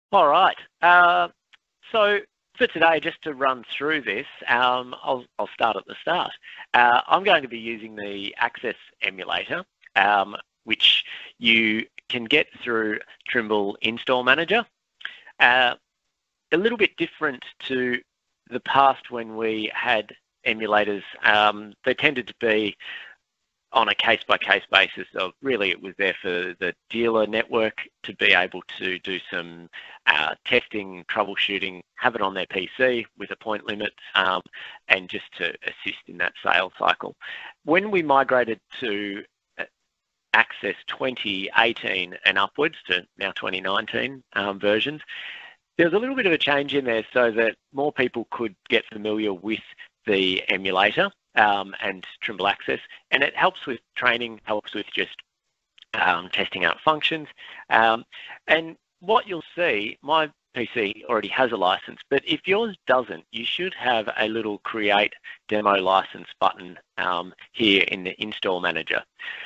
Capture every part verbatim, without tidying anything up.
All right. Uh, so for today, just to run through this, um, I'll, I'll start at the start. Uh, I'm going to be using the Access emulator, um, which you can get through Trimble Install Manager. Uh, a little bit different to the past when we had emulators. Um, they tended to be on a case-by-case basis of really it was there for the dealer network to be able to do some uh, testing, troubleshooting, have it on their P C with a point limit, um, and just to assist in that sales cycle. When we migrated to Access twenty eighteen and upwards to now twenty nineteen um, versions, there's a little bit of a change in there so that more people could get familiar with the emulator um, and Trimble Access, and it helps with training, helps with just um, testing out functions. Um, and what you'll see, my P C already has a license, but if yours doesn't, you should have a little Create Demo License button um, here in the Install Manager.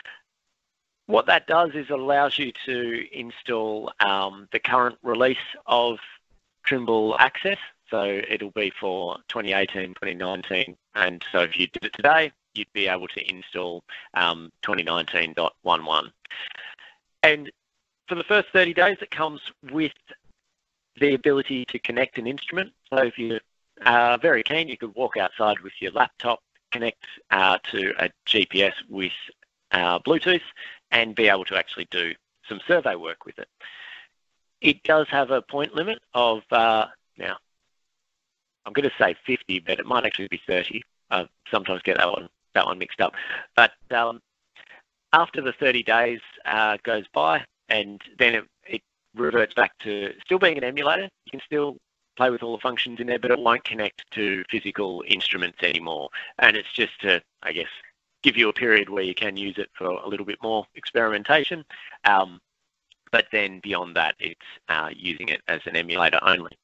What that does is it allows you to install um, the current release of Trimble Access. So it'll be for twenty eighteen, twenty nineteen. And so if you did it today, you'd be able to install um, twenty nineteen point eleven. And for the first thirty days, it comes with the ability to connect an instrument. So if you're uh, very keen, you could walk outside with your laptop, connect uh, to a G P S with uh, Bluetooth, and be able to actually do some survey work with it. It does have a point limit of, uh, now, I'm going to say fifty, but it might actually be thirty. I sometimes get that one, that one mixed up. But um, after the thirty days uh, goes by, and then it, it reverts back to still being an emulator. You can still play with all the functions in there, but it won't connect to physical instruments anymore. And it's just to, I guess, give you a period where you can use it for a little bit more experimentation. Um, but then beyond that, it's uh, using it as an emulator only.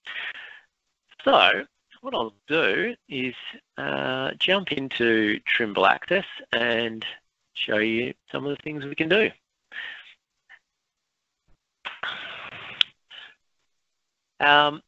So what I'll do is uh, jump into Trimble Access and show you some of the things we can do. Um,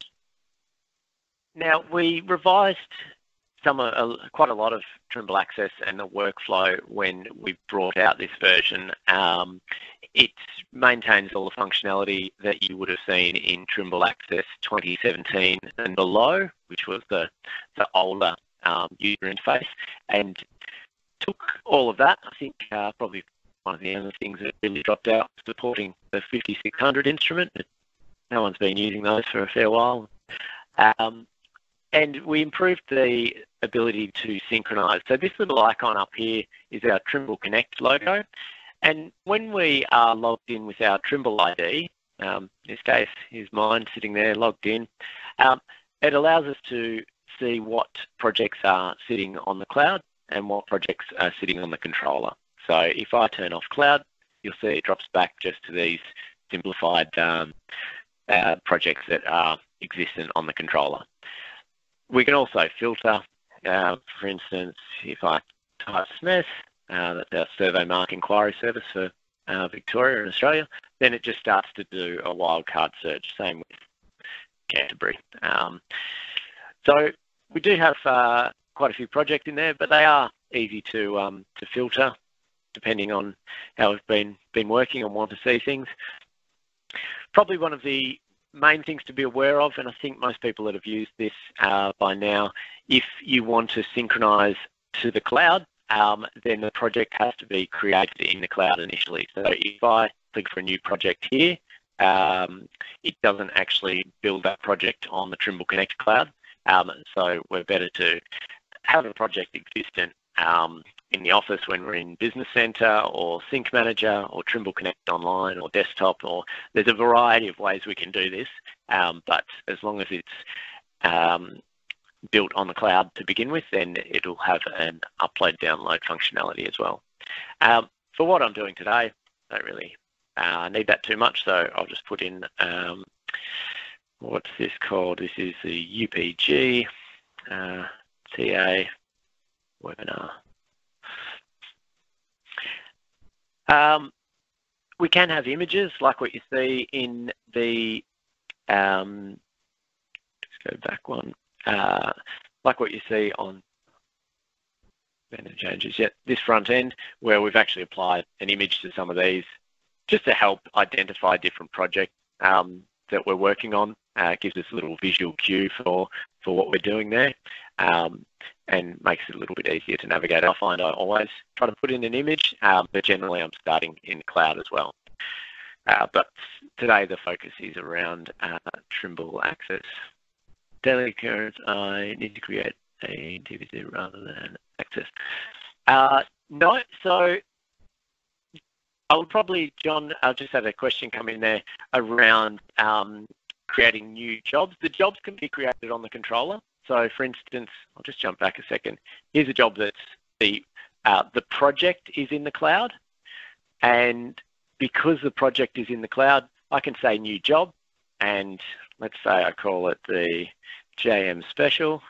now, we revised some uh, quite a lot of Trimble Access and the workflow when we brought out this version. Um, it maintains all the functionality that you would have seen in Trimble Access twenty seventeen and below, which was the, the older um, user interface, and took all of that. I think uh, probably one of the other things that really dropped out, supporting the fifty-six hundred instrument. No one's been using those for a fair while. Um, And we improved the ability to synchronize. So this little icon up here is our Trimble Connect logo. And when we are logged in with our Trimble I D, um, in this case, here's mine sitting there logged in, um, it allows us to see what projects are sitting on the cloud and what projects are sitting on the controller. So if I turn off cloud, you'll see it drops back just to these simplified um, uh, projects that are existent on the controller. We can also filter, uh, for instance, if I type Smith, uh, that's our survey mark inquiry service for uh, Victoria and Australia, then it just starts to do a wildcard search, same with Canterbury. Um, so we do have uh, quite a few projects in there, but they are easy to, um, to filter depending on how we've been, been working and want to see things. Probably one of the main things to be aware of, and I think most people that have used this uh, by now, if you want to synchronize to the cloud, um, then the project has to be created in the cloud initially. So if I click for a new project here, um, it doesn't actually build that project on the Trimble Connect cloud. Um, so we're better to have a project existent um, in the office when we're in Business Center or Sync Manager or Trimble Connect Online or desktop, or there's a variety of ways we can do this, um, but as long as it's um, built on the cloud to begin with, then it'll have an upload download functionality as well. Um, for what I'm doing today, I don't really uh, need that too much, so I'll just put in, um, what's this called? This is the U P G uh, T A webinar. Um, we can have images like what you see in the um, just go back one, uh, like what you see on random changes yet, this front end where we've actually applied an image to some of these just to help identify different projects um, that we're working on. Uh, it gives us a little visual cue for, for what we're doing there um, and makes it a little bit easier to navigate. I find I always try to put in an image, um, but generally I'm starting in the cloud as well. Uh, but today the focus is around uh, Trimble Access. Daily occurrence, I need to create a D V D rather than Access. Uh, no, so I would probably, John, I just had a question come in there around um, creating new jobs. The jobs can be created on the controller. So for instance, I'll just jump back a second. Here's a job that's the, uh, the project is in the cloud. And because the project is in the cloud, I can say new job. And let's say I call it the J M Special.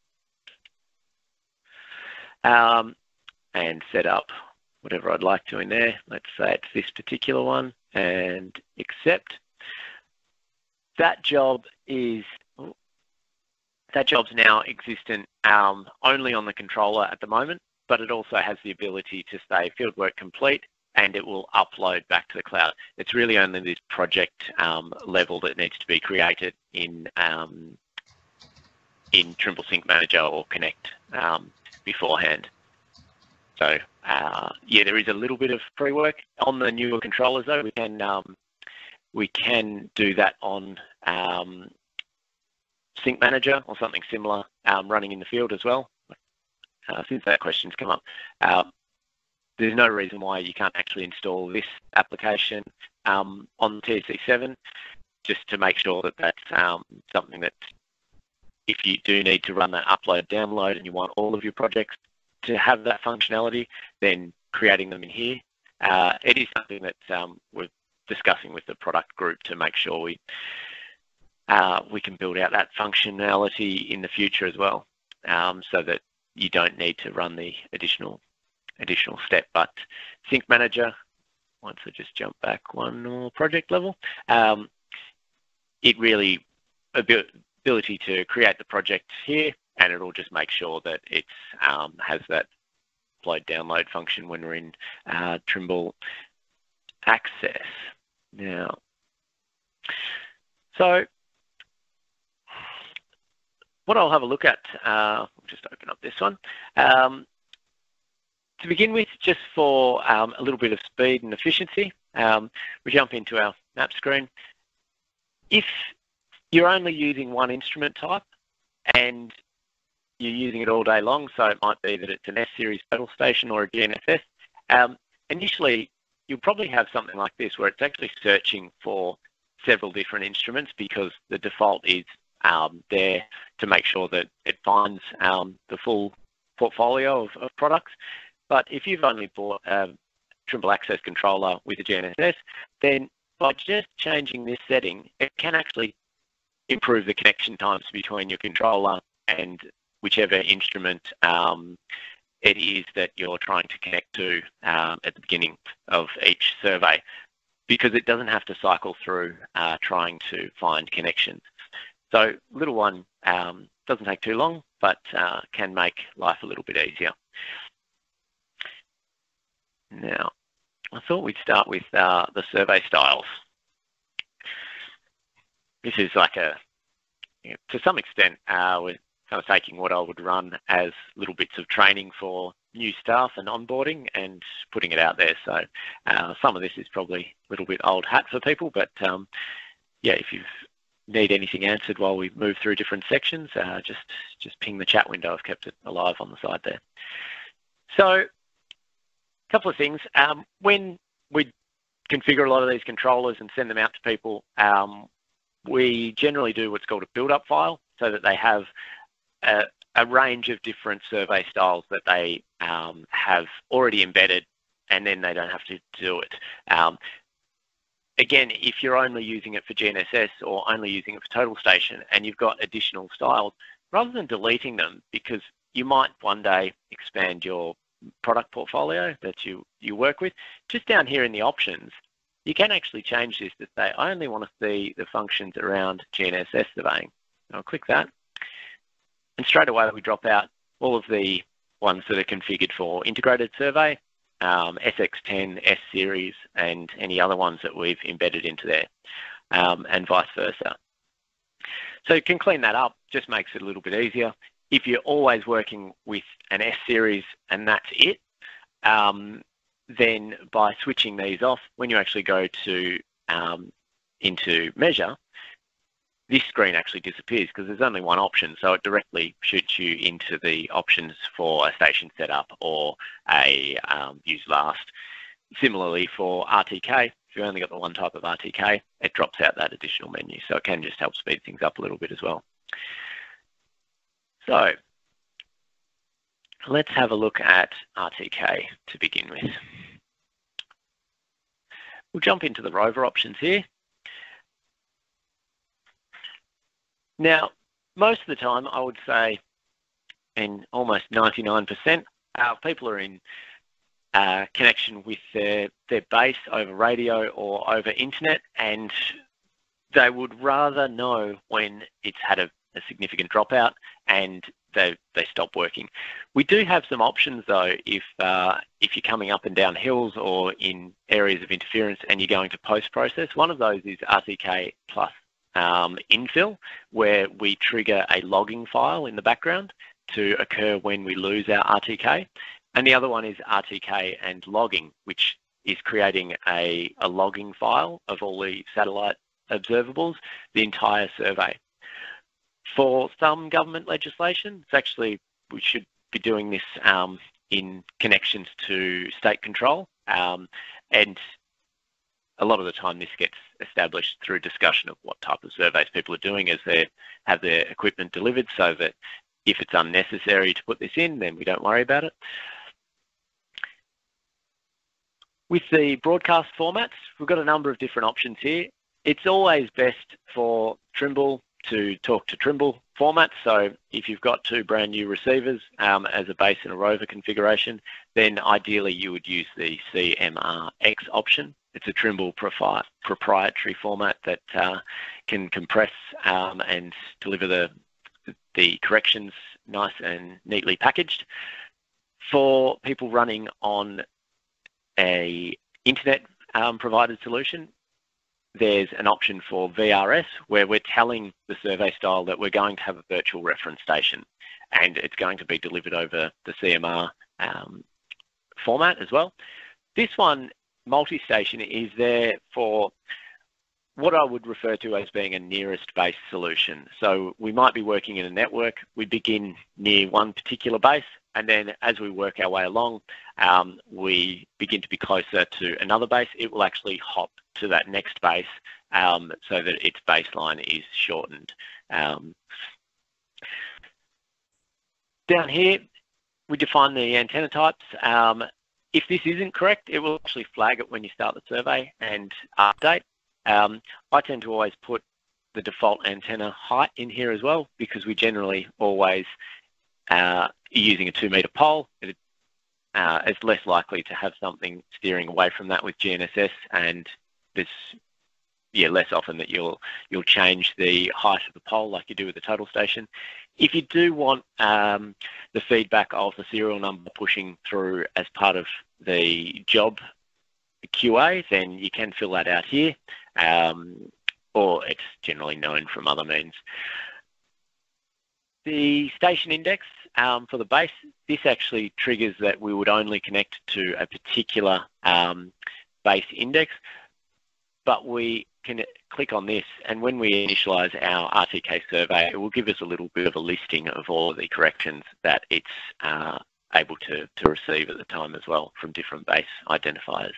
Um, and set up whatever I'd like to in there. Let's say it's this particular one and accept. That job is, that job's now existent um, only on the controller at the moment, but it also has the ability to say fieldwork complete and it will upload back to the cloud. It's really only this project um, level that needs to be created in, um, in Trimble Sync Manager or Connect um, beforehand. So uh, yeah, there is a little bit of pre-work on the newer controllers though. We can um, we can do that on um, Sync Manager or something similar um, running in the field as well. Uh, since that question's come up, uh, there's no reason why you can't actually install this application um, on T S C seven, just to make sure that that's um, something that if you do need to run that upload download and you want all of your projects to have that functionality, then creating them in here. Uh, it is something that um, we're discussing with the product group to make sure we uh, we can build out that functionality in the future as well, um, so that you don't need to run the additional additional step. But Sync Manager, once I just jump back one more project level, um, it really ability to create the project here, and it'll just make sure that it um, has that upload download function when we're in uh, Trimble Access. Now, so what I'll have a look at, uh, I'll just open up this one. Um, to begin with, just for um, a little bit of speed and efficiency, um, we jump into our map screen. If you're only using one instrument type and you're using it all day long, so it might be that it's an S-series pedal station or a G N S S. Um, initially, you'll probably have something like this where it's actually searching for several different instruments because the default is um, there to make sure that it finds um, the full portfolio of, of products. But if you've only bought a Trimble Access controller with a G N S S, then by just changing this setting, it can actually improve the connection times between your controller and whichever instrument um, it is that you're trying to connect to um, at the beginning of each survey, because it doesn't have to cycle through uh, trying to find connections. So little one um, doesn't take too long, but uh, can make life a little bit easier. Now, I thought we'd start with uh, the survey styles. This is like a, you know, to some extent, uh, we're kind of taking what I would run as little bits of training for new staff and onboarding and putting it out there. So uh, some of this is probably a little bit old hat for people, but um, yeah, if you need anything answered while we move through different sections, uh, just, just ping the chat window. I've kept it alive on the side there. So a couple of things. Um, when we configure a lot of these controllers and send them out to people, um, we generally do what's called a build-up file so that they have a, a range of different survey styles that they um, have already embedded, and then they don't have to do it. Um, again, if you're only using it for G N S S or only using it for Total Station and you've got additional styles, rather than deleting them, because you might one day expand your product portfolio that you, you work with, just down here in the options, you can actually change this to say, I only want to see the functions around G N S S surveying. I'll click that. And straight away we drop out all of the ones that are configured for integrated survey, um, S X ten, S series, and any other ones that we've embedded into there, um, and vice versa. So you can clean that up, just makes it a little bit easier. If you're always working with an S series and that's it, um, then by switching these off, when you actually go to um, into measure, this screen actually disappears because there's only one option, so it directly shoots you into the options for a station setup or a um, use last. Similarly for R T K, if you've only got the one type of R T K, it drops out that additional menu, so it can just help speed things up a little bit as well. So let's have a look at R T K to begin with. We'll jump into the rover options here. Now, most of the time, I would say, in almost ninety-nine percent, uh, people are in uh, connection with their, their base over radio or over internet, and they would rather know when it's had a, a significant dropout and they, they stop working. We do have some options, though, if, uh, if you're coming up and down hills or in areas of interference and you're going to post-process. One of those is R T K plus Um, infill, where we trigger a logging file in the background to occur when we lose our R T K. And the other one is R T K and logging, which is creating a, a logging file of all the satellite observables, the entire survey. For some government legislation, it's actually, we should be doing this um, in connections to state control, um, and a lot of the time this gets established through discussion of what type of surveys people are doing as they have their equipment delivered, so that if it's unnecessary to put this in, then we don't worry about it. With the broadcast formats, we've got a number of different options here. It's always best for Trimble to talk to Trimble format. So if you've got two brand new receivers um, as a base and a rover configuration, then ideally you would use the C M R X option. It's a Trimble proprietary format that uh, can compress um, and deliver the, the corrections nice and neatly packaged. For people running on a internet um, provided solution, there's an option for V R S where we're telling the survey style that we're going to have a virtual reference station, and it's going to be delivered over the C M R um, format as well. This one, multi-station, is there for what I would refer to as being a nearest base solution. So we might be working in a network, we begin near one particular base, and then as we work our way along, um, we begin to be closer to another base. It will actually hop to that next base um, so that its baseline is shortened. Um, down here, we define the antenna types. Um, if this isn't correct, it will actually flag it when you start the survey and update. Um, I tend to always put the default antenna height in here as well, because we generally always uh, using a two metre pole. It uh, is less likely to have something steering away from that with G N S S, and there's yeah less often that you'll you'll change the height of the pole like you do with the total station. If you do want um, the feedback of the serial number pushing through as part of the job Q A, then you can fill that out here, um, or it's generally known from other means. The station index um, for the base, this actually triggers that we would only connect to a particular um, base index, but we can click on this, and when we initialize our R T K survey, it will give us a little bit of a listing of all of the corrections that it's uh, able to, to receive at the time as well from different base identifiers.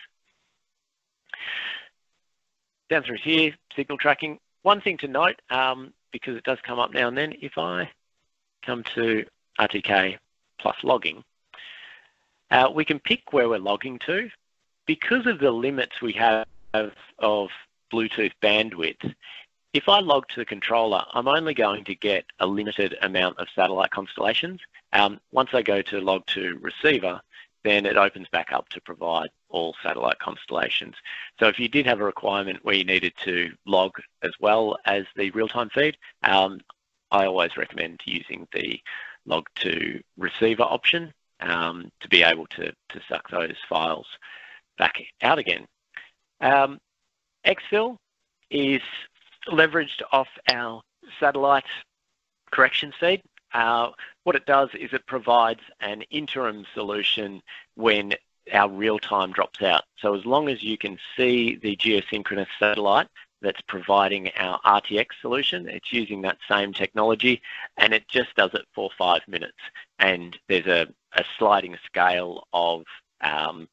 Down through here, signal tracking. One thing to note, um, because it does come up now and then, if I come to R T K plus logging, uh, we can pick where we're logging to. Because of the limits we have of Bluetooth bandwidth, if I log to the controller, I'm only going to get a limited amount of satellite constellations. Um, once I go to log to receiver, then it opens back up to provide all satellite constellations. So if you did have a requirement where you needed to log as well as the real-time feed, um, I always recommend using the log to receiver option um, to be able to, to suck those files back out again. Um, Exfil is leveraged off our satellite correction feed. Uh, what it does is it provides an interim solution when our real-time drops out. So as long as you can see the geosynchronous satellite that's providing our R T X solution, it's using that same technology, and it just does it for five minutes. And there's a, a sliding scale of um,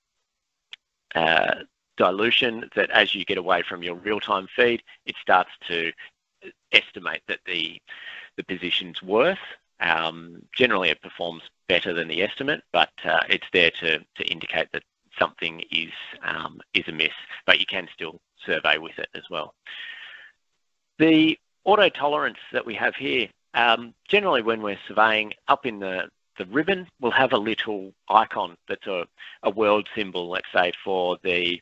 uh, dilution that as you get away from your real-time feed, it starts to estimate that the, the position's worth. Um, generally, it performs better than the estimate, but uh, it's there to, to indicate that something is, um, is amiss, but you can still survey with it as well. The auto tolerance that we have here, um, generally when we're surveying, up in the, the ribbon, we'll have a little icon that's a, a world symbol, let's say, for the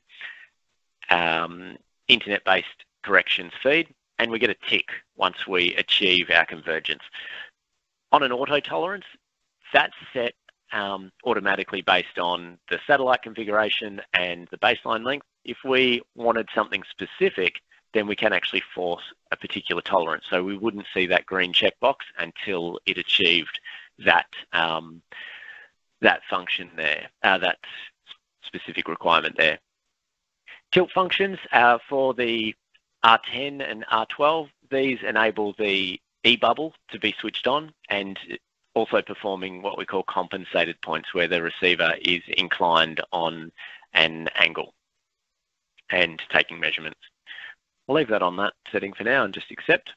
um, internet-based corrections feed, and we get a tick once we achieve our convergence. On an auto tolerance, that's set um, automatically based on the satellite configuration and the baseline length. If we wanted something specific, then we can actually force a particular tolerance. So we wouldn't see that green checkbox until it achieved that um, that function there, uh, that specific requirement there. Tilt functions uh, for the R ten and R twelve, these enable the E-bubble to be switched on, and also performing what we call compensated points, where the receiver is inclined on an angle and taking measurements. I'll leave that on that setting for now and just accept.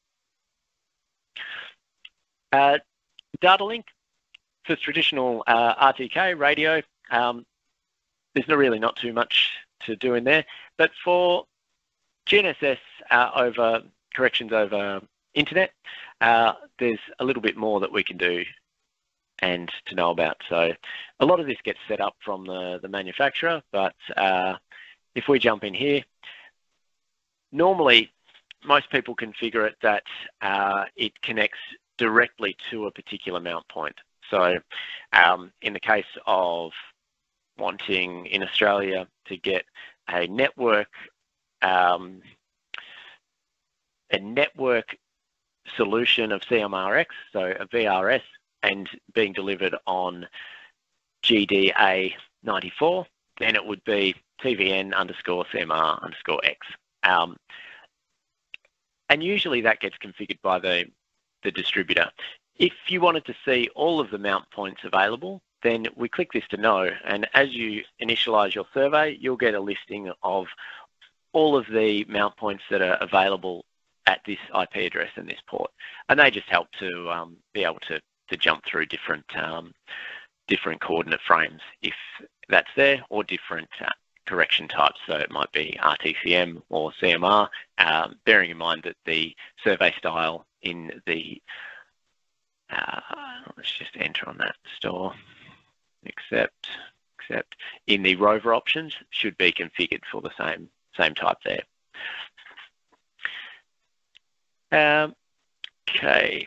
Uh, data link for traditional uh, R T K radio, um, there's not really not too much to do in there, but for G N S S uh, over corrections over internet, uh, there's a little bit more that we can do and to know about. So a lot of this gets set up from the, the manufacturer, but uh, if we jump in here, normally most people configure it that uh, it connects directly to a particular mount point. So um, in the case of wanting in Australia to get a network um, a network solution of C M R X, so a V R S, and being delivered on G D A ninety-four, then it would be T V N underscore C M R underscore X. Um, and usually that gets configured by the, the distributor. If you wanted to see all of the mount points available, then we click this to no, and as you initialize your survey, you'll get a listing of all of the mount points that are available at this I P address and this port, and they just help to um, be able to, to jump through different um, different coordinate frames if that's there, or different uh, correction types. So it might be R T C M or C M R, um, bearing in mind that the survey style in the uh, let's just enter on that store, accept, accept in the rover options should be configured for the same same type there. Um, okay,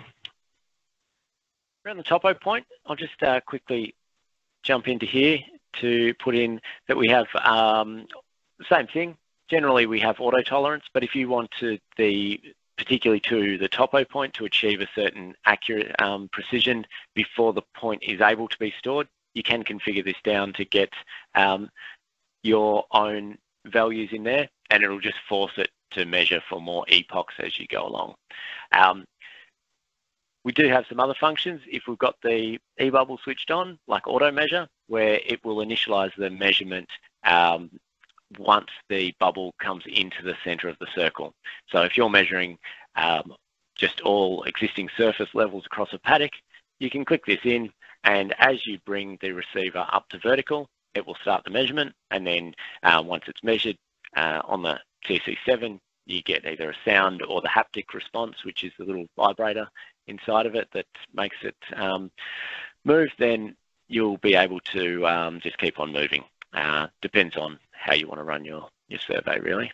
around the topo point, I'll just uh, quickly jump into here to put in that we have um, the same thing. Generally, we have auto tolerance, but if you want to the particularly to the topo point to achieve a certain accurate um, precision before the point is able to be stored, you can configure this down to get um, your own values in there, and it'll just force it to measure for more epochs as you go along. Um, we do have some other functions if we've got the E-bubble switched on, like auto measure, where it will initialize the measurement um, once the bubble comes into the center of the circle. So if you're measuring um, just all existing surface levels across a paddock, you can click this in, and as you bring the receiver up to vertical, it will start the measurement, and then uh, once it's measured uh, on the T C seven, you get either a sound or the haptic response, which is the little vibrator inside of it that makes it um, move. Then you'll be able to um, just keep on moving. Uh, depends on how you want to run your, your survey, really.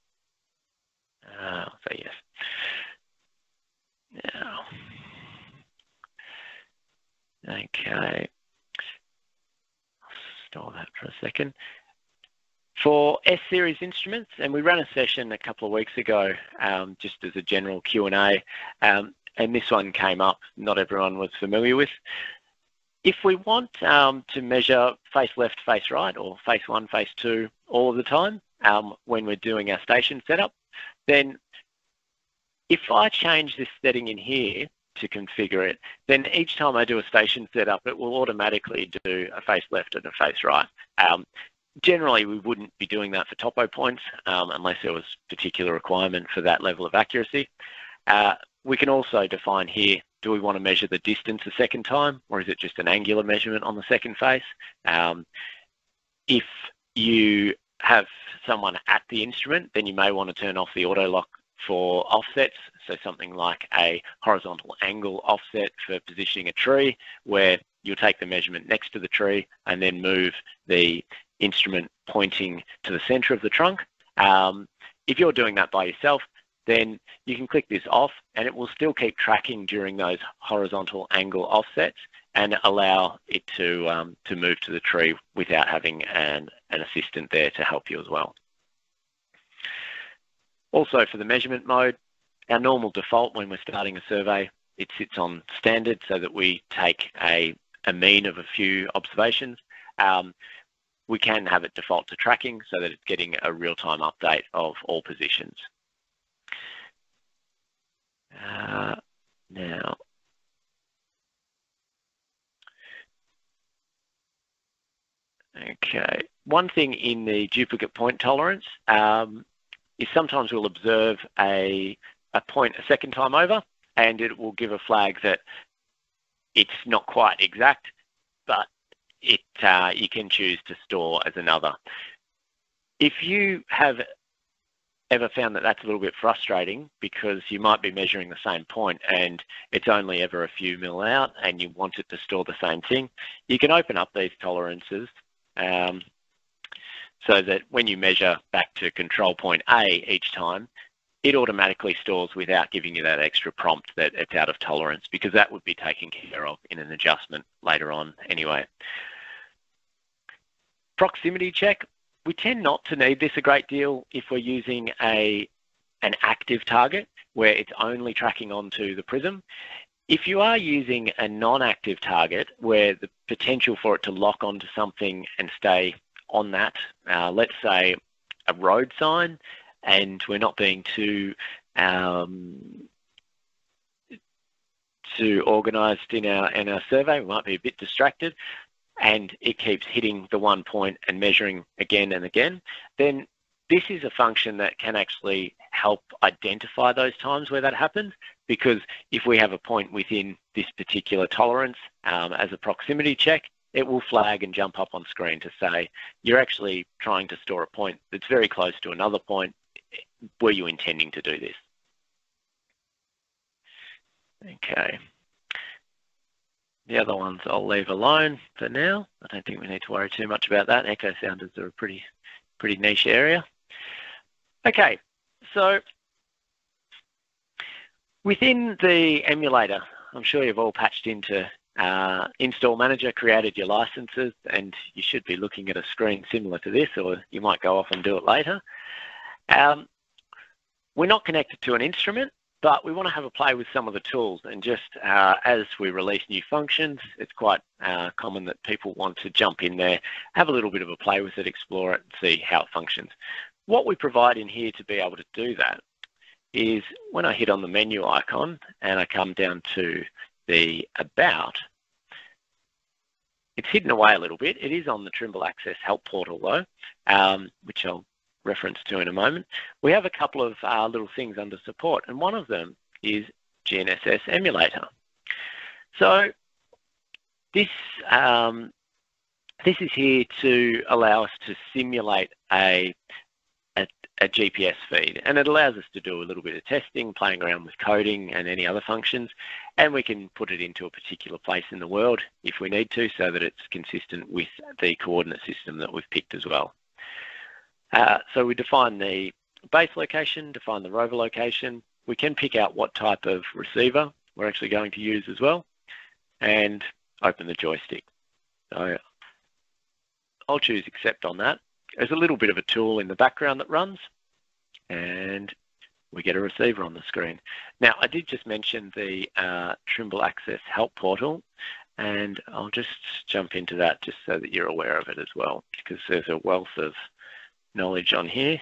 Uh, I'll say yes. Now, okay, I'll store that for a second. For S-Series instruments, and we ran a session a couple of weeks ago um, just as a general Q and A, um, and this one came up, not everyone was familiar with. If we want um, to measure face left, face right, or face one, face two all of the time um, when we're doing our station setup, then if I change this setting in here to configure it, then each time I do a station setup, it will automatically do a face left and a face right. Um, Generally, we wouldn't be doing that for topo points um, unless there was particular requirement for that level of accuracy. Uh, we can also define here, do we want to measure the distance a second time, or is it just an angular measurement on the second face? Um, if you have someone at the instrument, then you may want to turn off the auto lock for offsets, so something like a horizontal angle offset for positioning a tree, where you'll take the measurement next to the tree and then move the instrument pointing to the center of the trunk. Um, if you're doing that by yourself, then you can click this off and it will still keep tracking during those horizontal angle offsets and allow it to, um, to move to the tree without having an, an assistant there to help you as well. Also for the measurement mode, our normal default when we're starting a survey, it sits on standard so that we take a, a mean of a few observations. Um, we can have it default to tracking so that it's getting a real-time update of all positions. Uh, now, okay, one thing in the duplicate point tolerance um, is sometimes we'll observe a, a point a second time over and it will give a flag that it's not quite exact, but it uh, you can choose to store as another. If you have ever found that that's a little bit frustrating because you might be measuring the same point and it's only ever a few mil out and you want it to store the same thing, you can open up these tolerances um, so that when you measure back to control point A each time, it automatically stores without giving you that extra prompt that it's out of tolerance, because that would be taken care of in an adjustment later on anyway. Proximity check. We tend not to need this a great deal if we're using a, an active target where it's only tracking onto the prism. If you are using a non-active target where the potential for it to lock onto something and stay on that, uh, let's say a road sign, and we're not being too um, too organised in our in our survey, we might be a bit distracted, and it keeps hitting the one point and measuring again and again, then this is a function that can actually help identify those times where that happens, because if we have a point within this particular tolerance um, as a proximity check, it will flag and jump up on screen to say, you're actually trying to store a point that's very close to another point. Were you intending to do this? Okay. The other ones I'll leave alone for now. I don't think we need to worry too much about that. Echo sounders are a pretty, pretty niche area. Okay, so within the emulator, I'm sure you've all patched into uh, Install Manager, created your licenses, and you should be looking at a screen similar to this, or you might go off and do it later. Um, we're not connected to an instrument, but we want to have a play with some of the tools, and just uh, as we release new functions, it's quite uh, common that people want to jump in there, have a little bit of a play with it, explore it, and see how it functions. What we provide in here to be able to do that is when I hit on the menu icon and I come down to the About, it's hidden away a little bit. It is on the Trimble Access Help portal though, um, which I'll reference to in a moment. We have a couple of uh, little things under support, and one of them is G N S S Emulator. So this um, this is here to allow us to simulate a, a a G P S feed, and it allows us to do a little bit of testing, playing around with coding and any other functions, and we can put it into a particular place in the world if we need to, so that it's consistent with the coordinate system that we've picked as well. Uh, so we define the base location, define the rover location. We can pick out what type of receiver we're actually going to use as well, and open the joystick. So I'll choose accept on that. There's a little bit of a tool in the background that runs, and we get a receiver on the screen. Now, I did just mention the uh, Trimble Access Help Portal, and I'll just jump into that just so that you're aware of it as well, because there's a wealth of knowledge on here.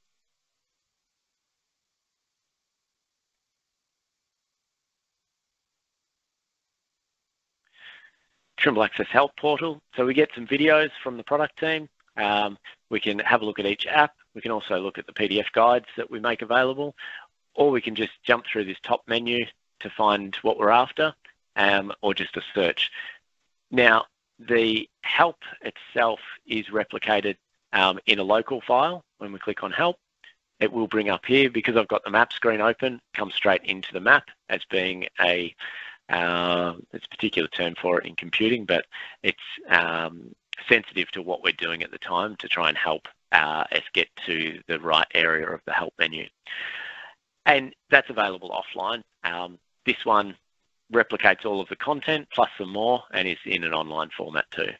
Trimble Access Help Portal. So we get some videos from the product team. Um, we can have a look at each app. We can also look at the P D F guides that we make available, or we can just jump through this top menu to find what we're after, um, or just a search. Now, the help itself is replicated um, in a local file. When we click on help, it will bring up here, because I've got the map screen open, come straight into the map as being a Uh, there's a particular term for it in computing, but it's um, sensitive to what we're doing at the time to try and help uh, us get to the right area of the help menu. And that's available offline. Um, this one replicates all of the content plus some more, and is in an online format too.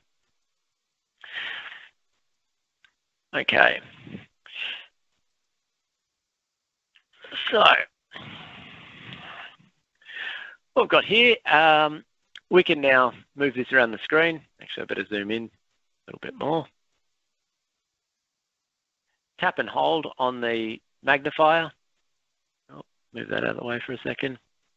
Okay. So, what we've got here, um, we can now move this around the screen. Actually, I better zoom in a little bit more. Tap and hold on the magnifier. Oh, move that out of the way for a second.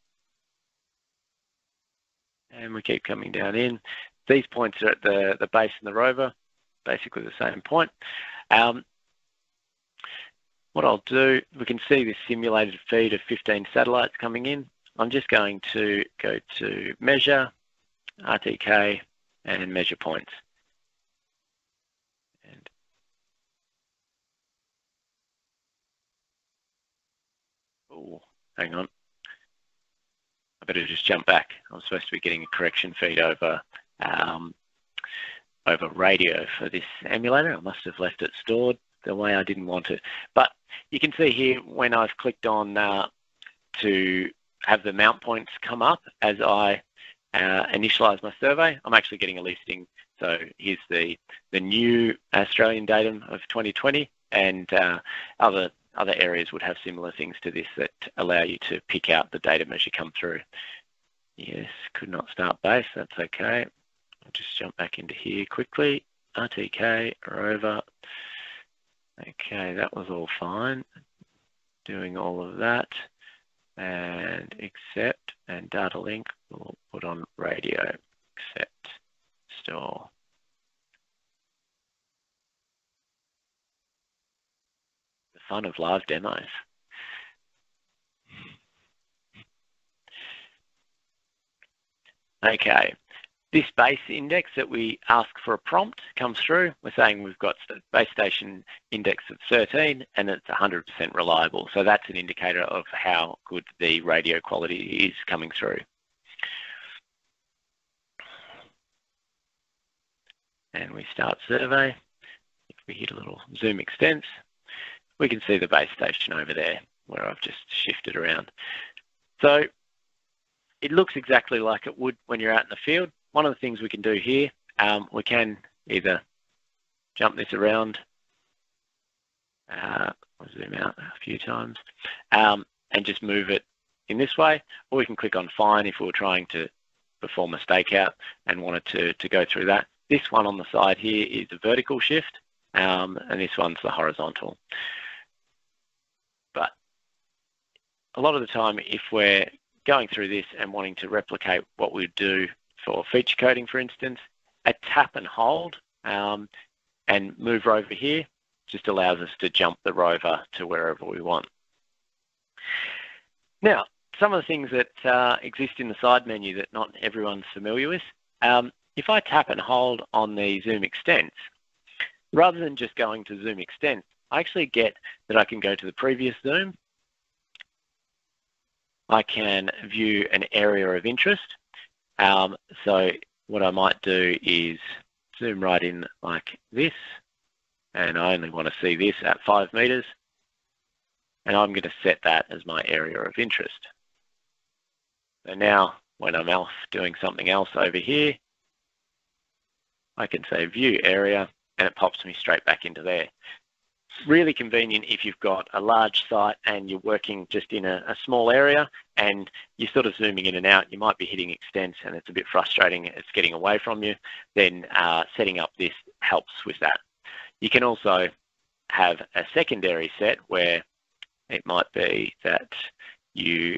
And we keep coming down in. These points are at the, the base and the rover, basically the same point. Um, what I'll do, we can see this simulated feed of fifteen satellites coming in. I'm just going to go to measure, R T K, and measure points. And oh, hang on. I better just jump back. I'm supposed to be getting a correction feed over um, over radio for this emulator. I must have left it stored the way I didn't want it. But you can see here when I've clicked on uh, to have the mount points come up as I uh, initialize my survey, I'm actually getting a listing. So here's the, the new Australian datum of twenty twenty, and uh, other, other areas would have similar things to this that allow you to pick out the datum as you come through. Yes, could not start base, that's okay. I'll just jump back into here quickly. R T K, rover. Okay, that was all fine. Doing all of that. And accept, and data link we'll put on radio, accept, store. The fun of live demos. Okay, this base index that we ask for a prompt comes through. We're saying we've got a base station index of thirteen, and it's one hundred percent reliable. So that's an indicator of how good the radio quality is coming through. And we start survey. If we hit a little zoom extents, we can see the base station over there where I've just shifted around. So it looks exactly like it would when you're out in the field. One of the things we can do here, um, we can either jump this around, uh, I'll zoom out a few times, um, and just move it in this way, or we can click on fine if we were trying to perform a stakeout and wanted to, to go through that. This one on the side here is a vertical shift, um, and this one's the horizontal. But a lot of the time, if we're going through this and wanting to replicate what we do for feature coding, for instance, a tap and hold um, and move rover here just allows us to jump the rover to wherever we want. Now, some of the things that uh, exist in the side menu that not everyone's familiar with, um, if I tap and hold on the zoom extents, rather than just going to zoom extents, I actually get that I can go to the previous zoom. I can view an area of interest. Um, so what I might do is zoom right in like this, and I only want to see this at five meters, and I'm going to set that as my area of interest. So now when I'm off doing something else over here, I can say view area, and it pops me straight back into there. Really convenient if you've got a large site and you're working just in a, a small area and you're sort of zooming in and out. You might be hitting extents and it's a bit frustrating, it's getting away from you. Then uh, setting up this helps with that. You can also have a secondary set where it might be that you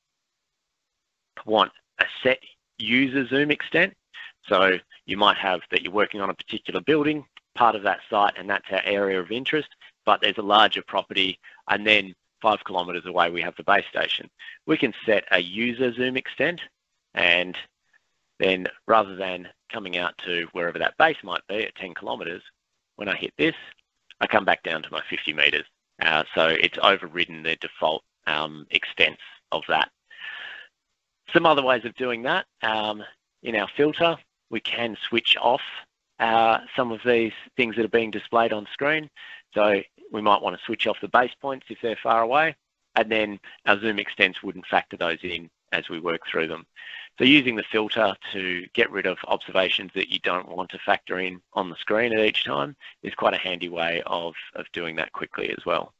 want a set user zoom extent. So you might have that you're working on a particular building, part of that site, and that's our area of interest, but there's a larger property, and then five kilometers away we have the base station. We can set a user zoom extent, and then rather than coming out to wherever that base might be at ten kilometers, when I hit this, I come back down to my fifty meters. Uh, so it's overridden the default um, extents of that. Some other ways of doing that, um, in our filter, we can switch off Uh, some of these things that are being displayed on screen. So we might want to switch off the base points if they're far away, and then our zoom extents wouldn't factor those in as we work through them. So using the filter to get rid of observations that you don't want to factor in on the screen at each time is quite a handy way of, of doing that quickly as well.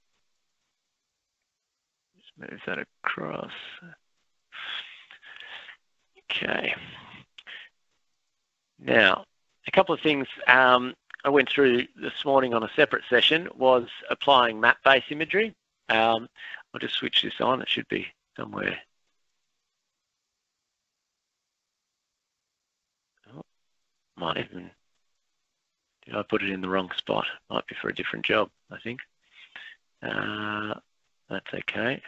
Just move that across. Okay. Now, a couple of things um, I went through this morning on a separate session was applying map-based imagery. Um, I'll just switch this on. It should be somewhere. Oh, might even, did I put it in the wrong spot? Might be for a different job, I think. Uh, that's okay.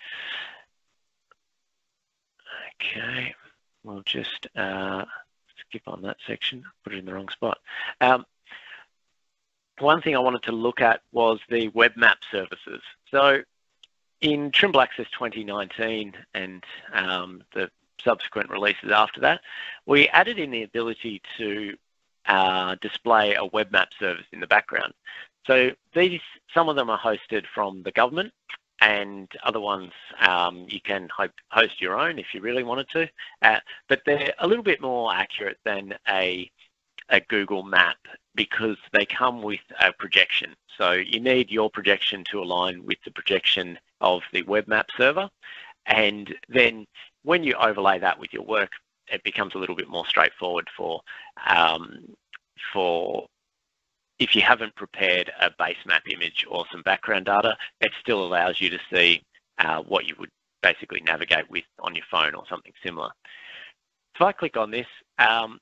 Okay, we'll just uh, skip on that section, put it in the wrong spot. Um, one thing I wanted to look at was the web map services. So in Trimble Access twenty nineteen and um, the subsequent releases after that, we added in the ability to uh, display a web map service in the background. So these, some of them are hosted from the government, and other ones um, you can host your own if you really wanted to, uh, but they're a little bit more accurate than a, a Google map because they come with a projection. So you need your projection to align with the projection of the web map server, and then when you overlay that with your work, it becomes a little bit more straightforward for, um, for if you haven't prepared a base map image or some background data, it still allows you to see uh, what you would basically navigate with on your phone or something similar. If I click on this, um,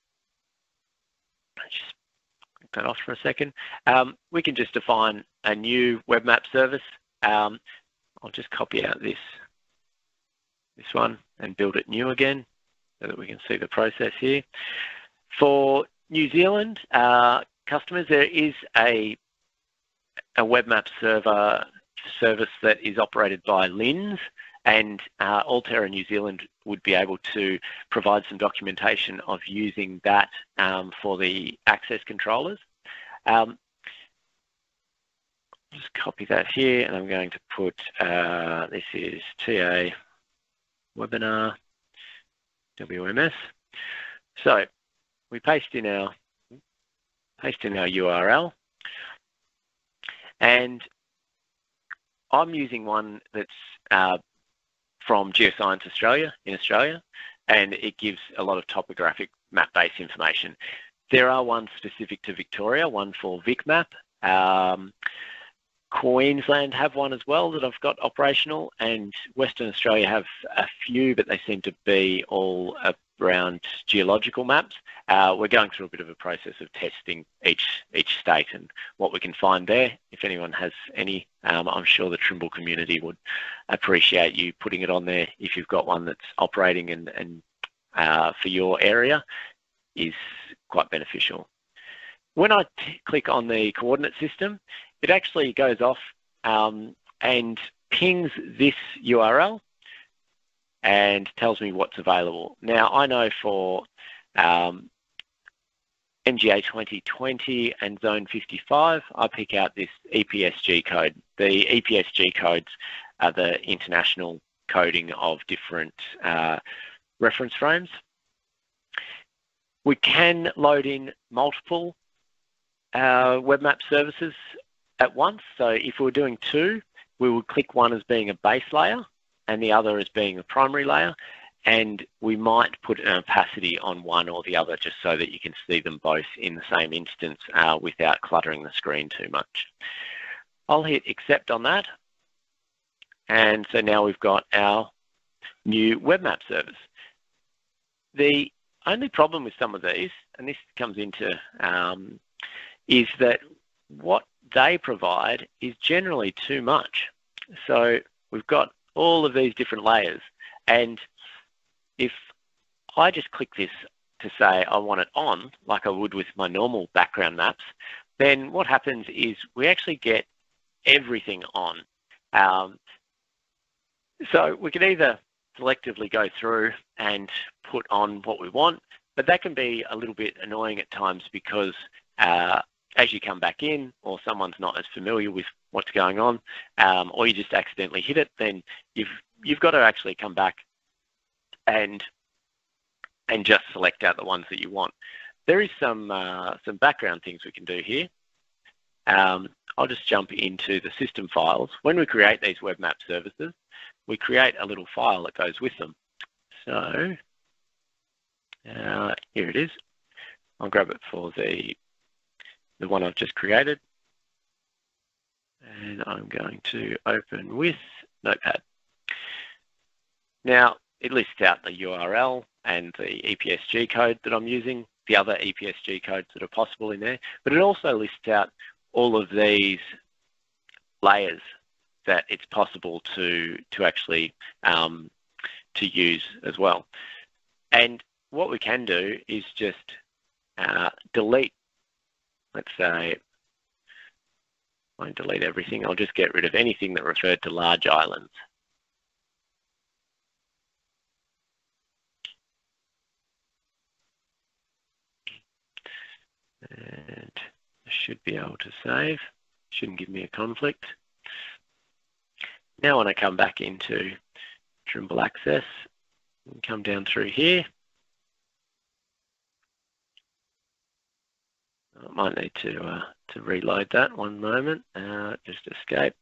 just click that off for a second, um, we can just define a new web map service. Um, I'll just copy out this, this one and build it new again so that we can see the process here. For New Zealand, uh, customers, there is a, a web map server service that is operated by Lins, and uh, Alterra New Zealand would be able to provide some documentation of using that um, for the access controllers. Um, just copy that here, and I'm going to put, uh, this is T A webinar W M S. So we paste in our paste in our U R L, and I'm using one that's uh, from Geoscience Australia in Australia, and it gives a lot of topographic map-based information. There are ones specific to Victoria, one for VicMap. Um, Queensland have one as well that I've got operational, and Western Australia have a few, but they seem to be all around geological maps. Uh, we're going through a bit of a process of testing each each state and what we can find there. If anyone has any, um, I'm sure the Trimble community would appreciate you putting it on there if you've got one that's operating and, and uh, for your area is quite beneficial. When I click on the coordinate system, it actually goes off um, and pings this U R L and tells me what's available. Now, I know for um, N G A twenty twenty and Zone fifty-five, I pick out this E P S G code. The E P S G codes are the international coding of different uh, reference frames. We can load in multiple uh, web map services at once. So if we were doing two, we would click one as being a base layer and the other as being a primary layer. And we might put an opacity on one or the other just so that you can see them both in the same instance uh, without cluttering the screen too much. I'll hit accept on that. And so now we've got our new web map service. The only problem with some of these, and this comes into, um, is that what they provide is generally too much. So we've got all of these different layers, and if I just click this to say I want it on, like I would with my normal background maps, then what happens is we actually get everything on. Um, so we can either selectively go through and put on what we want, but that can be a little bit annoying at times because uh, as you come back in or someone's not as familiar with what's going on, um, or you just accidentally hit it, then you've you've got to actually come back and and just select out the ones that you want. There is some uh, some background things we can do here. Um, I'll just jump into the system files. When we create these web map services, we create a little file that goes with them. So uh, here it is. I'll grab it for the the one I've just created, and I'm going to open with Notepad. Now it lists out the U R L and the E P S G code that I'm using, the other E P S G codes that are possible in there, but it also lists out all of these layers that it's possible to to actually um, to use as well. And what we can do is just uh, delete. Let's say I won't delete everything. I'll just get rid of anything that referred to large islands. And I should be able to save. Shouldn't give me a conflict. Now when I come back into Trimble Access, come down through here. I might need to uh, to reload that one moment. Uh, just escape.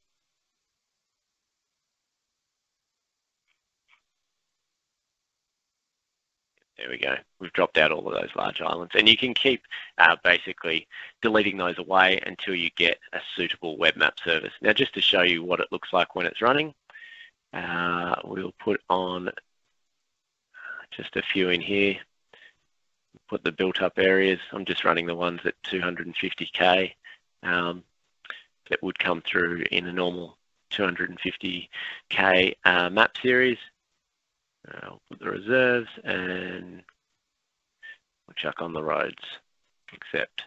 There we go. We've dropped out all of those large islands, and you can keep uh, basically deleting those away until you get a suitable web map service. Now, just to show you what it looks like when it's running, uh, we'll put on just a few in here. Put the built-up areas. I'm just running the ones at two hundred fifty K um, that would come through in a normal two hundred fifty K uh, map series. I'll put the reserves and we'll chuck on the roads, accept.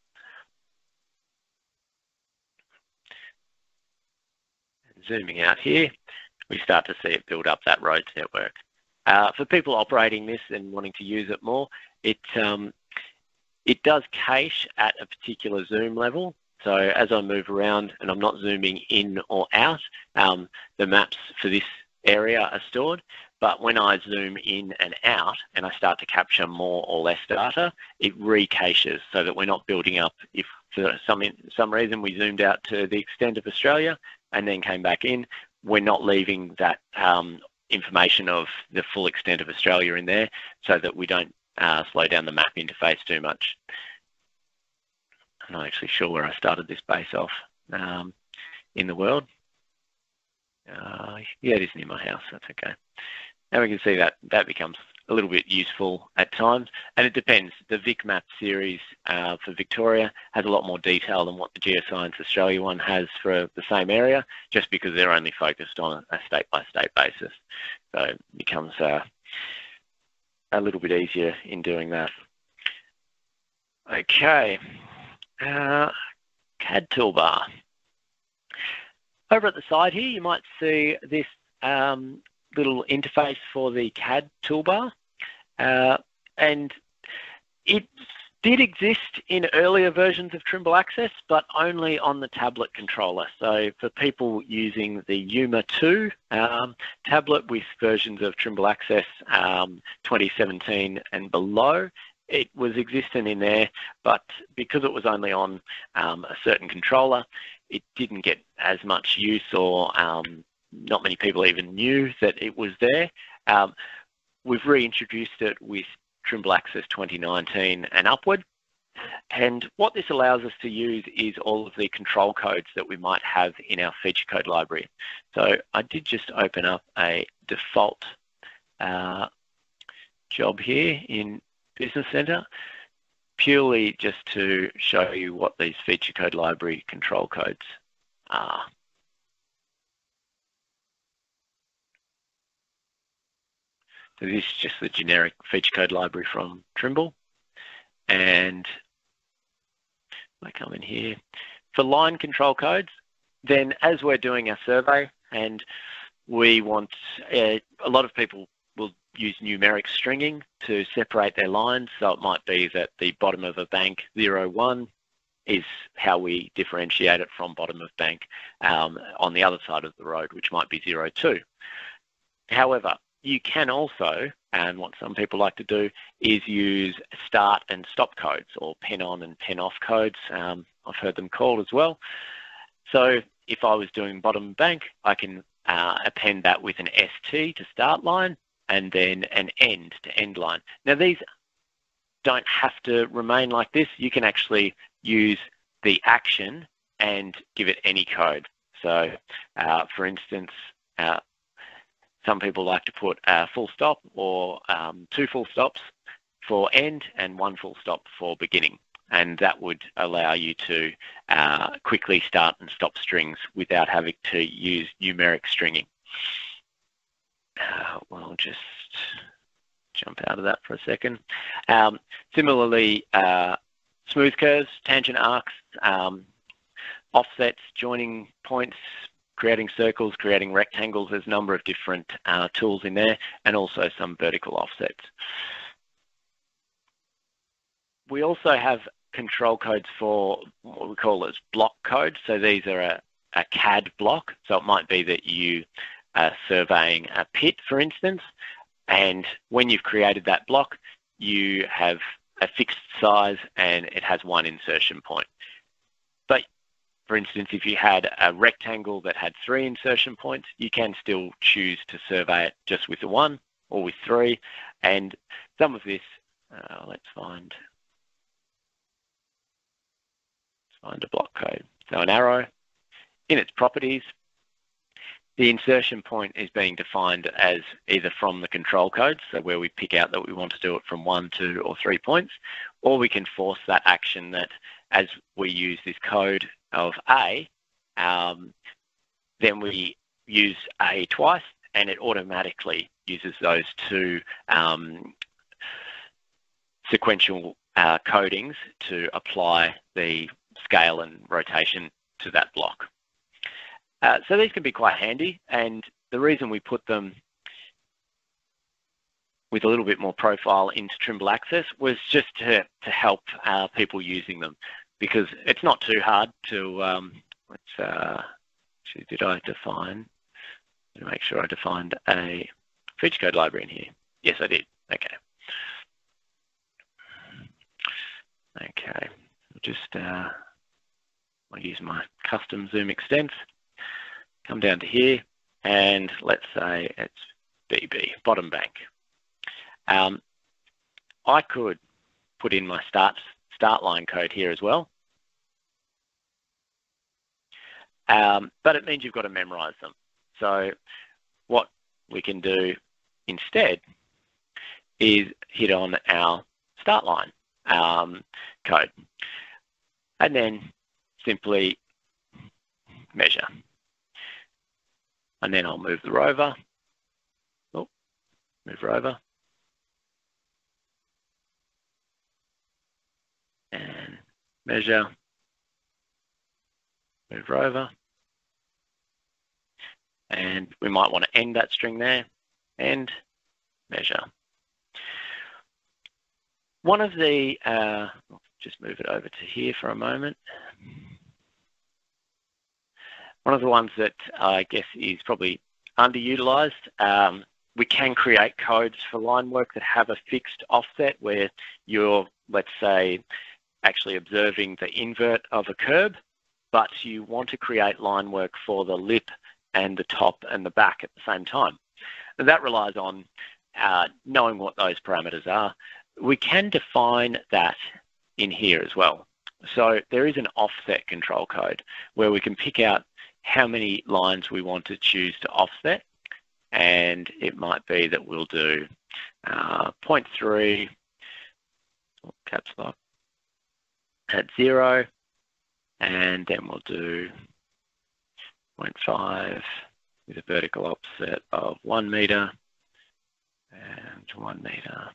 And zooming out here, we start to see it build up that roads network. Uh, for people operating this and wanting to use it more, it, um, it does cache at a particular zoom level. So as I move around and I'm not zooming in or out, um, the maps for this area are stored. But when I zoom in and out and I start to capture more or less data, it recaches so that we're not building up. If for some, some reason we zoomed out to the extent of Australia and then came back in, we're not leaving that um, information of the full extent of Australia in there so that we don't uh, slow down the map interface too much. I'm not actually sure where I started this base off um, in the world. Uh, yeah, it is near my house, that's okay. Now we can see that that becomes a little bit useful at times, and it depends. The VicMap series uh, for Victoria has a lot more detail than what the Geoscience Australia one has for the same area, just because they're only focused on a state-by-state basis. So it becomes uh, a little bit easier in doing that. Okay, a uh, C A D toolbar. Over at the side here, you might see this um, little interface for the C A D toolbar. Uh, and it did exist in earlier versions of Trimble Access, but only on the tablet controller. So for people using the Yuma two um, tablet with versions of Trimble Access um, twenty seventeen and below, it was existent in there, but because it was only on um, a certain controller, it didn't get as much use, or um, not many people even knew that it was there. Um, we've reintroduced it with Trimble Access twenty nineteen and upward. And what this allows us to use is all of the control codes that we might have in our feature code library. So I did just open up a default uh, job here in Business Center, purely just to show you what these feature code library control codes are. So this is just the generic feature code library from Trimble. And I come in here. For line control codes, then as we're doing our survey and we want, uh, a lot of people will use numeric stringing to separate their lines. So it might be that the bottom of a bank zero one is how we differentiate it from bottom of bank um, on the other side of the road, which might be zero two. However, you can also, and what some people like to do, is use start and stop codes, or pen on and pen off codes. Um, I've heard them called as well. So if I was doing bottom bank, I can uh, append that with an S T to start line and then an end to end line. Now these don't have to remain like this. You can actually use the action and give it any code. So uh, for instance, uh, some people like to put a full stop or um, two full stops for end and one full stop for beginning. And that would allow you to uh, quickly start and stop strings without having to use numeric stringing. Uh, we'll just jump out of that for a second. Um, similarly, uh, smooth curves, tangent arcs, um, offsets, joining points, creating circles, creating rectangles. There's a number of different uh, tools in there, and also some vertical offsets. We also have control codes for what we call as block codes. So these are a, a C A D block. So it might be that you are surveying a pit, for instance, and when you've created that block, you have a fixed size and it has one insertion point. But for instance, if you had a rectangle that had three insertion points, you can still choose to survey it just with the one or with three. And some of this, uh, let's find, let's find a block code. So an arrow, in its properties, the insertion point is being defined as either from the control code, so where we pick out that we want to do it from one, two, or three points, or we can force that action that as we use this code of A, um, then we use A twice and it automatically uses those two um, sequential uh, codings to apply the scale and rotation to that block. Uh, so these can be quite handy, and the reason we put them with a little bit more profile into Trimble Access was just to, to help uh, people using them, because it's not too hard to, um, let's, uh, actually, did I define, to make sure I defined a feature code library in here? Yes, I did. Okay. Okay, I'll just uh, I'll use my custom zoom extents, come down to here, and let's say it's B B, bottom bank. Um, I could put in my start, start line code here as well, um, but it means you've got to memorize them. So what we can do instead is hit on our start line um, code and then simply measure. And then I'll move the rover, oh, move rover, and measure, move over. And we might want to end that string there, and measure. One of the, uh, just move it over to here for a moment. One of the ones that I guess is probably underutilized, um, we can create codes for line work that have a fixed offset where you're, let's say, actually observing the invert of a curb, but you want to create line work for the lip and the top and the back at the same time. And that relies on uh, knowing what those parameters are. We can define that in here as well. So there is an offset control code where we can pick out how many lines we want to choose to offset. And it might be that we'll do uh, zero point three, caps lock, at zero, and then we'll do zero point five with a vertical offset of one meter and one meter.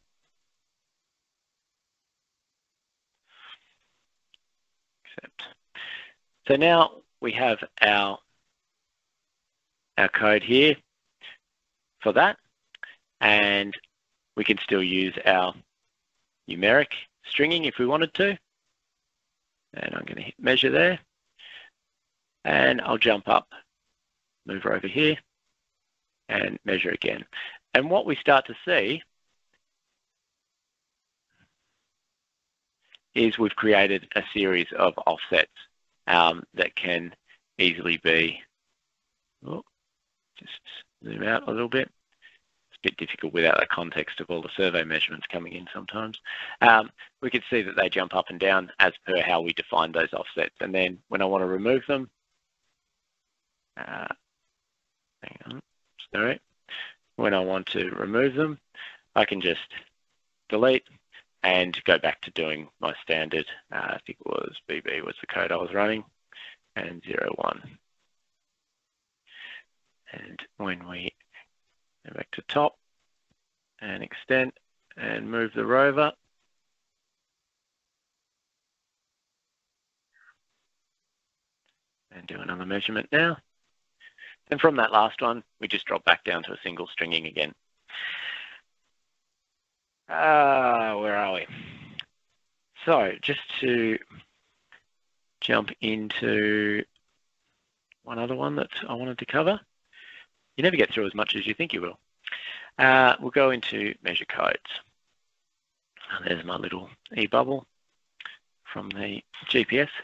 Accept. So now we have our, our code here for that, and we can still use our numeric stringing if we wanted to. And I'm going to hit measure there, and I'll jump up, move over here, and measure again. And what we start to see is we've created a series of offsets um, that can easily be, oh, just zoom out a little bit. It's a bit difficult without the context of all the survey measurements coming in sometimes. Um, we can see that they jump up and down as per how we define those offsets. And then when I want to remove them, uh, hang on, sorry. When I want to remove them, I can just delete and go back to doing my standard, uh, I think it was B B was the code I was running, and zero one. And when we go back to top and extend and move the rover, and do another measurement now. And from that last one, we just drop back down to a single stringing again. Uh, where are we? So just to jump into one other one that I wanted to cover. You never get through as much as you think you will. Uh, we'll go into measure codes. And there's my little e-bubble from the G P S.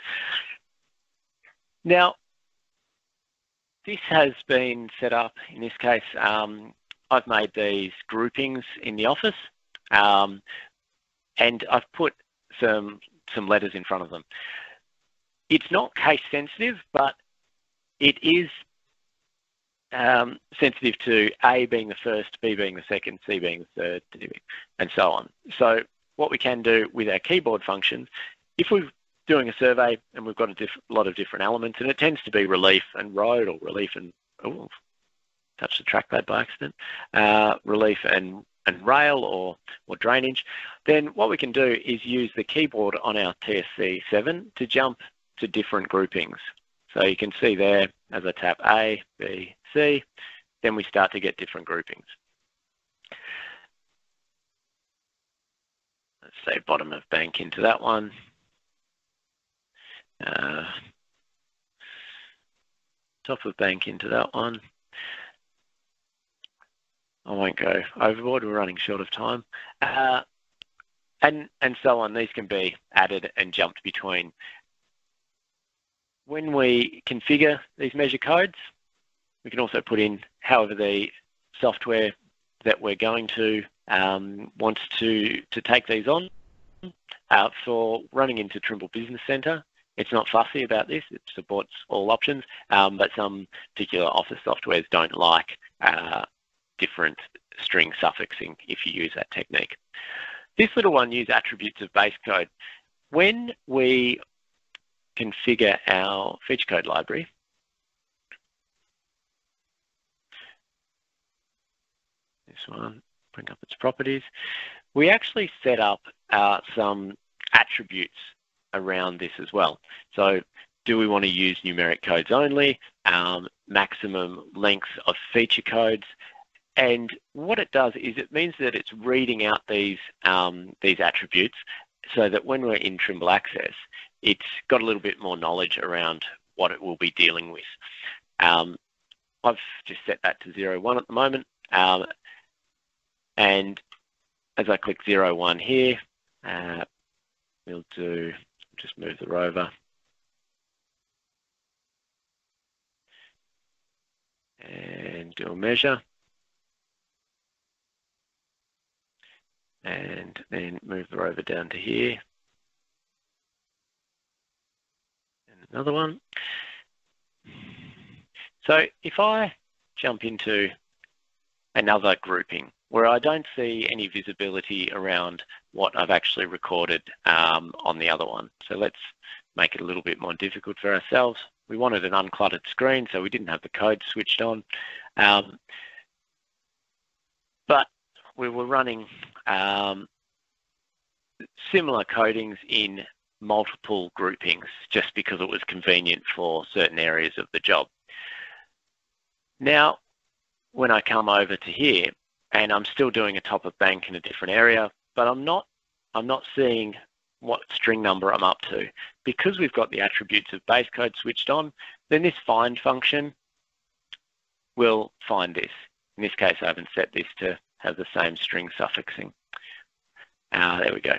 Now, this has been set up, in this case, um, I've made these groupings in the office, um, and I've put some, some letters in front of them. It's not case sensitive, but it is um, sensitive to A being the first, B being the second, C being the third, and so on. So what we can do with our keyboard functions, if we're doing a survey and we've got a diff lot of different elements, and it tends to be relief and road, or relief and, oh, touched the trackpad by accident, uh, relief and, and rail, or, or drainage, then what we can do is use the keyboard on our T S C seven to jump to different groupings. So you can see there, as I tap A, B, C, then we start to get different groupings. Let's say bottom of bank into that one. Uh, top of bank into that one. I won't go overboard, we're running short of time. Uh, and, and so on, these can be added and jumped between. When we configure these measure codes, we can also put in however the software that we're going to um, wants to, to take these on. Uh, for running into Trimble Business Centre, it's not fussy about this, it supports all options, um, but some particular office softwares don't like uh, different string suffixing if you use that technique. This little one uses attributes of base code. When we configure our feature code library, this one, bring up its properties, we actually set up uh, some attributes around this as well. So do we want to use numeric codes only, um, maximum length of feature codes? And what it does is it means that it's reading out these, um, these attributes so that when we're in Trimble Access, it's got a little bit more knowledge around what it will be dealing with. Um, I've just set that to zero one at the moment. Um, and as I click zero one here, uh, we'll do, just move the rover. And do a measure. And then move the rover down to here. And another one. So if I jump into another grouping where I don't see any visibility around what I've actually recorded um, on the other one. So let's make it a little bit more difficult for ourselves. We wanted an uncluttered screen, so we didn't have the code switched on. Um, but we were running um, similar codings in multiple groupings just because it was convenient for certain areas of the job. Now, when I come over to here, and I'm still doing a top of bank in a different area, but I'm not, I'm not seeing what string number I'm up to. Because we've got the attributes of base code switched on, then this find function will find this. In this case, I haven't set this to have the same string suffixing. Uh, there we go.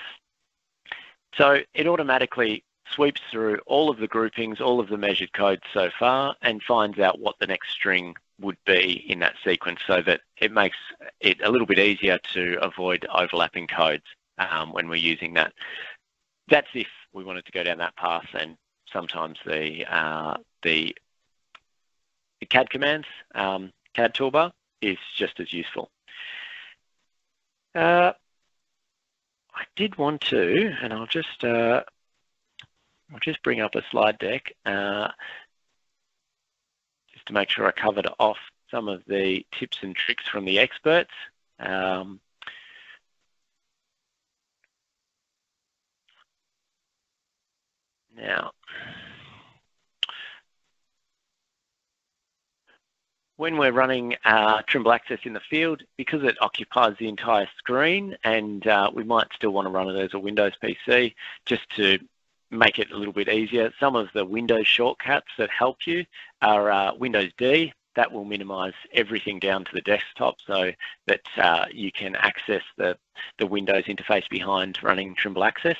So it automatically sweeps through all of the groupings, all of the measured codes so far, and finds out what the next string would be in that sequence so that it makes it a little bit easier to avoid overlapping codes um, when we're using that. That's if we wanted to go down that path, and sometimes the, uh, the, the C A D commands, um, C A D toolbar is just as useful. Uh, I did want to, and I'll just uh, I'll just bring up a slide deck uh, just to make sure I covered off some of the tips and tricks from the experts. Um, now, when we're running uh, Trimble Access in the field, because it occupies the entire screen, and uh, we might still want to run it as a Windows P C just to make it a little bit easier. Some of the Windows shortcuts that help you are uh, Windows D. That will minimize everything down to the desktop so that uh, you can access the, the Windows interface behind running Trimble Access.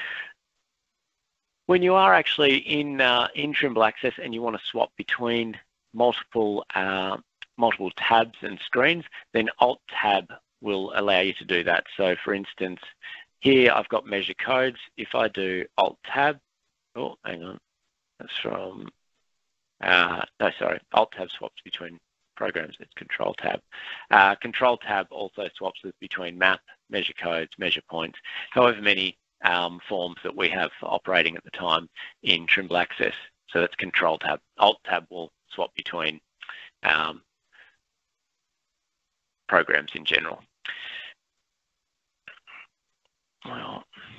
When you are actually in, uh, in Trimble Access and you want to swap between multiple, uh, multiple tabs and screens, then Alt-Tab will allow you to do that. So for instance, here I've got measure codes. If I do Alt-Tab, oh, hang on, that's from, uh, no, sorry, Alt-Tab swaps between programs, it's Control-Tab. Uh, Control-Tab also swaps between map, measure codes, measure points, however many um, forms that we have operating at the time in Trimble Access. So that's Control-Tab. Alt-Tab will swap between um, programs in general. Well,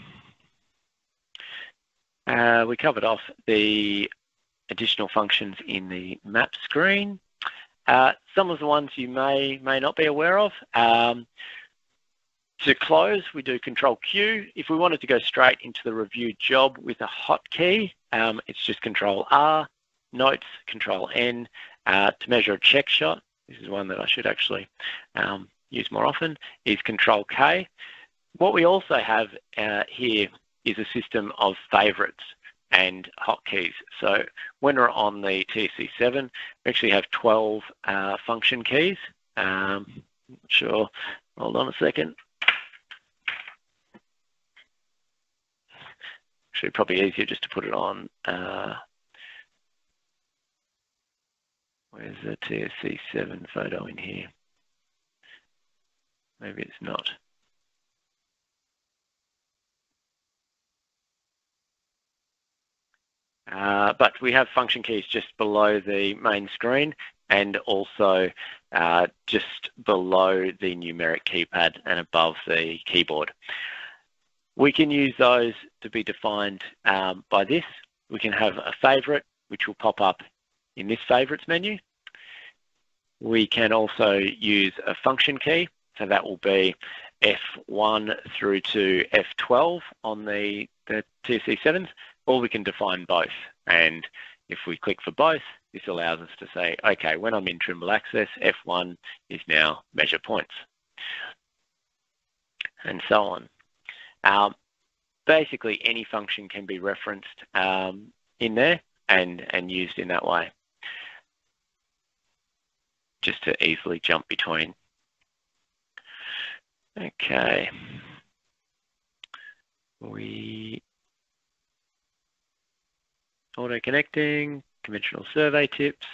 uh, we covered off the additional functions in the map screen. Uh, some of the ones you may may not be aware of. Um, to close, we do Control Q. If we wanted to go straight into the review job with a hotkey, um, it's just Control R. Notes, Control N. Uh, to measure a check shot, this is one that I should actually um, use more often, is Control K. What we also have uh, here is a system of favorites and hotkeys. So when we're on the T S C seven, we actually have twelve uh, function keys. Um, not sure, hold on a second. Actually, probably easier just to put it on. Uh, where's the T S C seven photo in here? Maybe it's not. Uh, but we have function keys just below the main screen and also uh, just below the numeric keypad and above the keyboard. We can use those to be defined um, by this, we can have a favourite, which will pop up in this favourites menu. We can also use a function key, so that will be F one through to F twelve on the, the T S C sevens, or we can define both. And if we click for both, this allows us to say, okay, when I'm in Trimble Access, F one is now measure points, and so on. Um, basically, any function can be referenced um, in there and, and used in that way, just to easily jump between. Okay. We auto-connecting, conventional survey tips.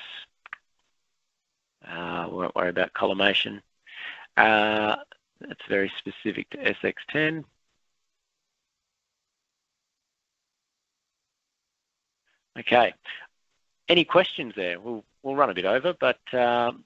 Uh, we won't worry about collimation. Uh, that's very specific to S X ten. Okay. Any questions there? We'll, we'll run a bit over, but um,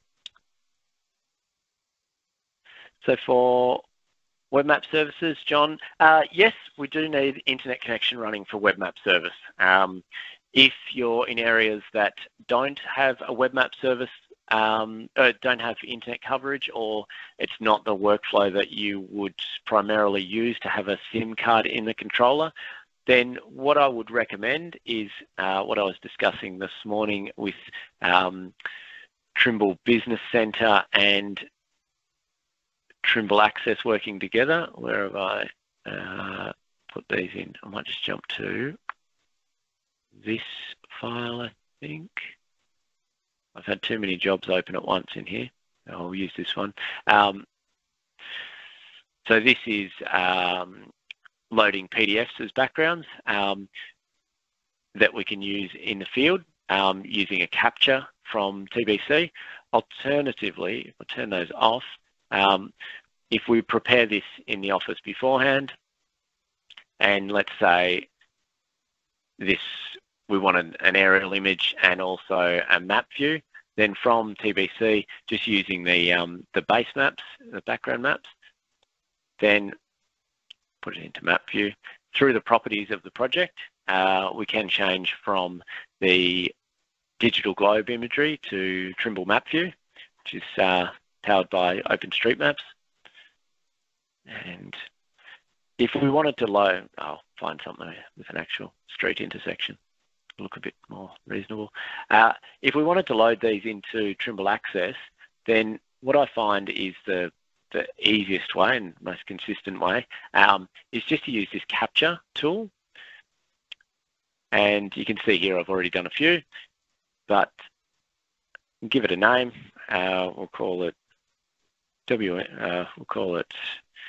so for Web Map services, John, uh, yes, we do need internet connection running for Web Map service. Um, if you're in areas that don't have a Web Map service, um, uh, don't have internet coverage, or it's not the workflow that you would primarily use to have a SIM card in the controller, then what I would recommend is uh, what I was discussing this morning with um, Trimble Business Centre and Trimble Access working together. Where have I uh, put these in? I might just jump to this file, I think. I've had too many jobs open at once in here. I'll use this one. Um, so this is um, loading P D Fs as backgrounds um, that we can use in the field um, using a capture from T B C. Alternatively, if I turn those off, um, if we prepare this in the office beforehand, and let's say this, we want an, an aerial image and also a map view, then from T B C, just using the, um, the base maps, the background maps, then put it into map view. Through the properties of the project, uh, we can change from the digital globe imagery to Trimble map view, which is uh, powered by OpenStreetMaps. And if we wanted to load, I'll find something with an actual street intersection, look a bit more reasonable. Uh, if we wanted to load these into Trimble Access, then what I find is the the easiest way and most consistent way um, is just to use this capture tool. And you can see here I've already done a few, but give it a name. Uh, we'll call it W. Uh, we'll call it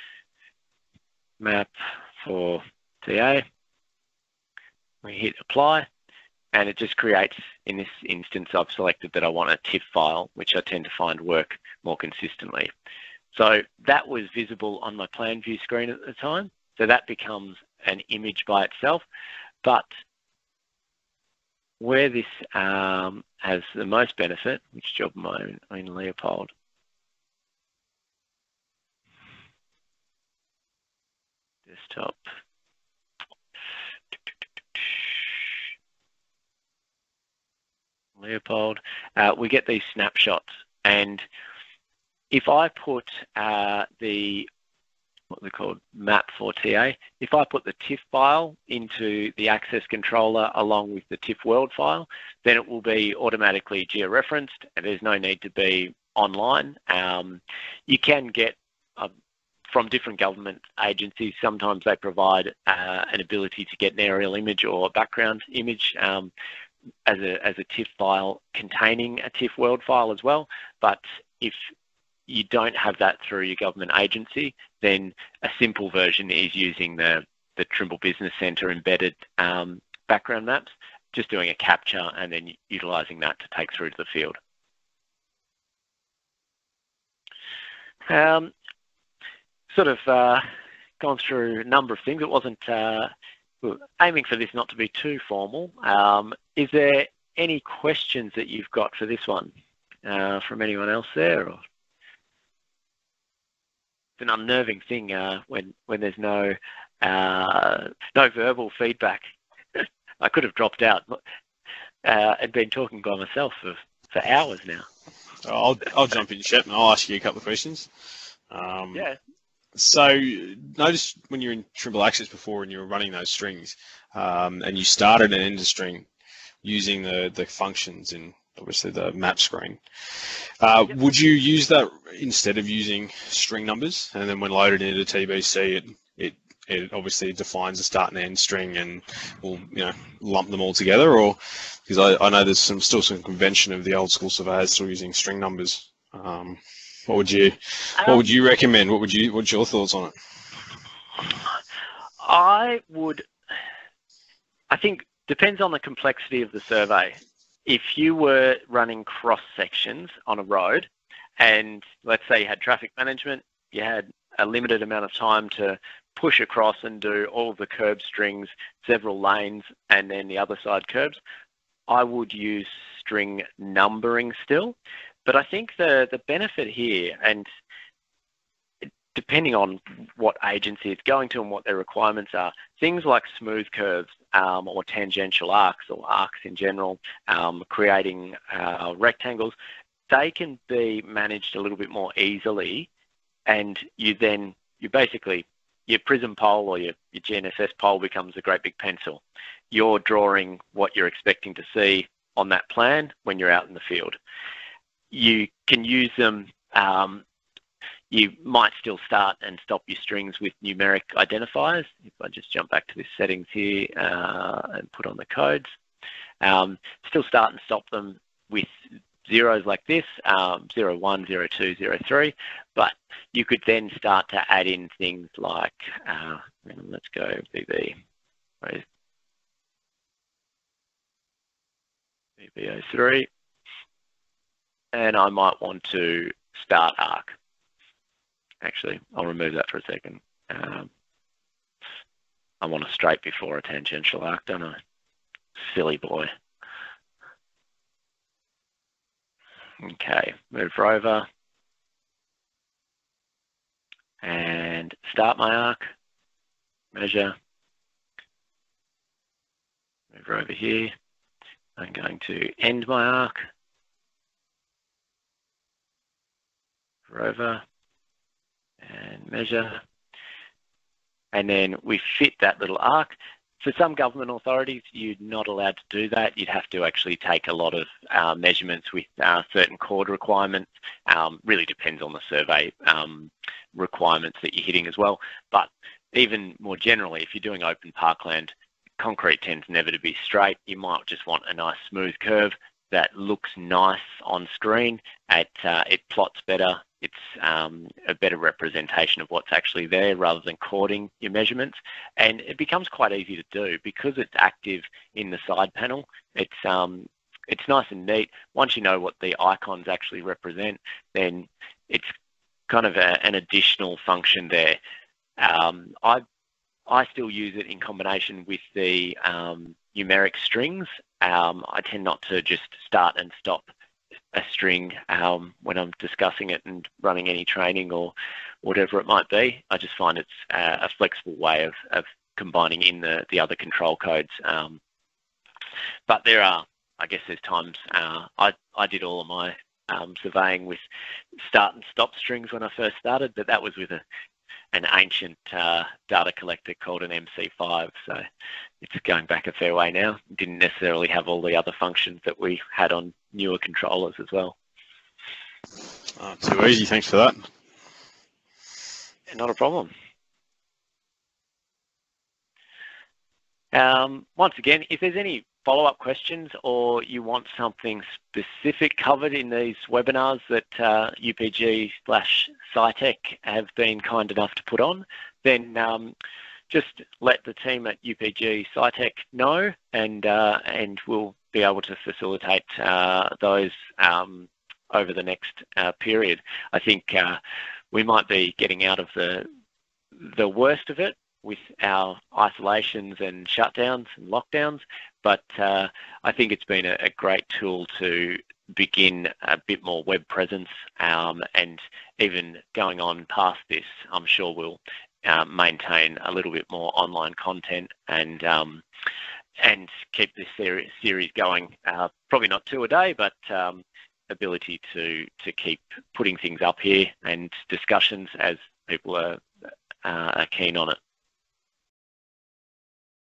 map for T A. We hit apply, and it just creates. In this instance, I've selected that I want a TIFF file, which I tend to find work more consistently. So that was visible on my plan view screen at the time. So that becomes an image by itself. But where this um, has the most benefit, which job am I in, in Leopold? Desktop. Leopold. Uh, we get these snapshots, and if I put uh, the, what they're called, map for T A, if I put the TIFF file into the access controller along with the TIFF world file, then it will be automatically georeferenced, and there's no need to be online. Um, you can get, uh, from different government agencies, sometimes they provide uh, an ability to get an aerial image or a background image um, as a, as a TIFF file containing a TIFF world file as well. But if you don't have that through your government agency, then a simple version is using the, the Trimble Business Centre embedded um, background maps, just doing a capture and then utilising that to take through to the field. Um, sort of uh, gone through a number of things. It wasn't uh, aiming for this not to be too formal. Um, is there any questions that you've got for this one uh, from anyone else there? Or? It's an unnerving thing uh, when when there's no uh, no verbal feedback. I could have dropped out uh, and been talking by myself for, for hours now. I'll, I'll jump in, Shep, and I'll ask you a couple of questions. Um, Yeah. So notice when you're in Trimble Access before and you were running those strings um, and you started and ended a string using the, the functions in obviously the map screen, uh, Yep. would you use that instead of using string numbers? And then when loaded into T B C, it, it, it obviously defines a start and end string and will, you know, lump them all together? Or because I, I know there's some still some convention of the old school surveyors still using string numbers. Um, What would you What would you recommend? What would you What's your thoughts on it? I would. I think depends on the complexity of the survey. If you were running cross sections on a road, and let's say you had traffic management, you had a limited amount of time to push across and do all of the curb strings, several lanes, and then the other side curbs, I would use string numbering still. But I think the, the benefit here, and depending on what agency it's going to and what their requirements are, things like smooth curves um, or tangential arcs or arcs in general, um, creating uh, rectangles, they can be managed a little bit more easily. And you then, you basically, your prism pole or your, your G N S S pole becomes a great big pencil. You're drawing what you're expecting to see on that plan when you're out in the field. You can use them, um, you might still start and stop your strings with numeric identifiers. If I just jump back to the settings here uh, and put on the codes, um, still start and stop them with zeros like this, um, zero one, zero two, zero three, but you could then start to add in things like, uh, let's go B B, B B zero three. And I might want to start arc. Actually, I'll remove that for a second. Um, I want a straight before a tangential arc, don't I? Silly boy. Okay, move over. And start my arc. Measure. Move over here. I'm going to end my arc. Over and measure, and then we fit that little arc. For some government authorities, you're not allowed to do that. You'd have to actually take a lot of uh, measurements with uh, certain chord requirements. Um, really depends on the survey um, requirements that you're hitting as well. But even more generally, if you're doing open parkland, concrete tends never to be straight. You might just want a nice smooth curve that looks nice on screen. It, uh, it plots better. It's um, a better representation of what's actually there rather than chording your measurements. And it becomes quite easy to do because it's active in the side panel. It's, um, it's nice and neat. Once you know what the icons actually represent, then it's kind of a, an additional function there. Um, I, I still use it in combination with the um, numeric strings. Um, I tend not to just start and stop a string um, when I'm discussing it and running any training or whatever it might be. I just find it's a, a flexible way of, of combining in the, the other control codes. Um, but there are, I guess there's times, uh, I, I did all of my um, surveying with start and stop strings when I first started, but that was with a, an ancient uh, data collector called an M C five. So it's going back a fair way now. Didn't necessarily have all the other functions that we had on newer controllers as well. Oh, too easy, thanks for that. Yeah, not a problem. Um, once again, if there's any follow-up questions or you want something specific covered in these webinars that uh, U P G slash SciTech have been kind enough to put on, then um, just let the team at U P G SciTech know, and uh, and we'll be able to facilitate uh, those um, over the next uh, period. I think uh, we might be getting out of the the worst of it with our isolations and shutdowns and lockdowns, but uh, I think it's been a, a great tool to begin a bit more web presence, um, and even going on past this, I'm sure we'll uh, maintain a little bit more online content and um, and keep this series series going. Uh, probably not two a day, but um, ability to to keep putting things up here and discussions as people are, uh, are keen on it.